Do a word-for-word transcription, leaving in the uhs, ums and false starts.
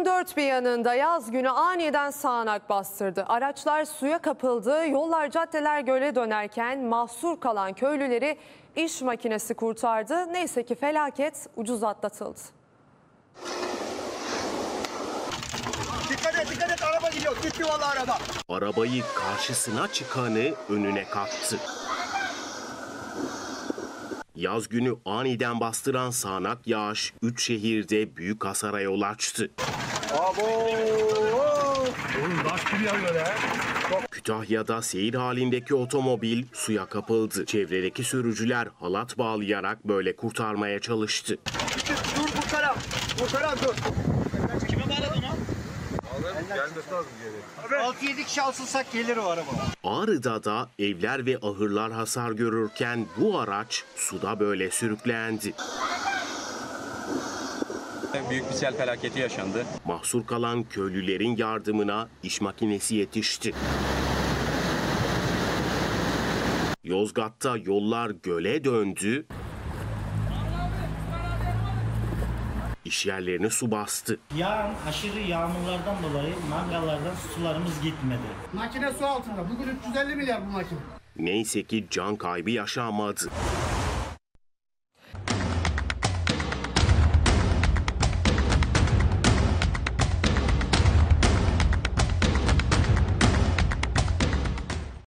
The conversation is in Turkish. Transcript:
Dünyanın dört bir yanında yaz günü aniden sağanak bastırdı. Araçlar suya kapıldı, yollar caddeler göle dönerken mahsur kalan köylüleri iş makinesi kurtardı. Neyse ki felaket ucuz atlatıldı. Dikkat et, dikkat et, araba gidiyor. Gitti vallahi araba. Arabayı karşısına çıkanı önüne kattı. Yaz günü aniden bastıran sağanak yağış üç şehirde büyük hasara yol açtı. Abo! Oğlum baş gibi yağıyor ya. Kütahya'da seyir halindeki otomobil suya kapıldı. Çevredeki sürücüler halat bağlayarak böyle kurtarmaya çalıştı. Dur kurtaram. Kurtaram dur. Kime bağladın onu? Gelmesi lazım geri. altı yedi kişi alsınsak gelir o araba. Ağrı'da da evler ve ahırlar hasar görürken bu araç suda böyle sürüklendi. Büyük bir sel felaketi yaşandı. Mahsur kalan köylülerin yardımına iş makinesi yetişti. Yozgat'ta yollar göle döndü. İş yerlerini su bastı. Yağan aşırı yağmurlardan dolayı mangallardan sularımız gitmedi. Makine su altında. Bugün üç yüz elli milyar bu makine. Neyse ki can kaybı yaşanmadı.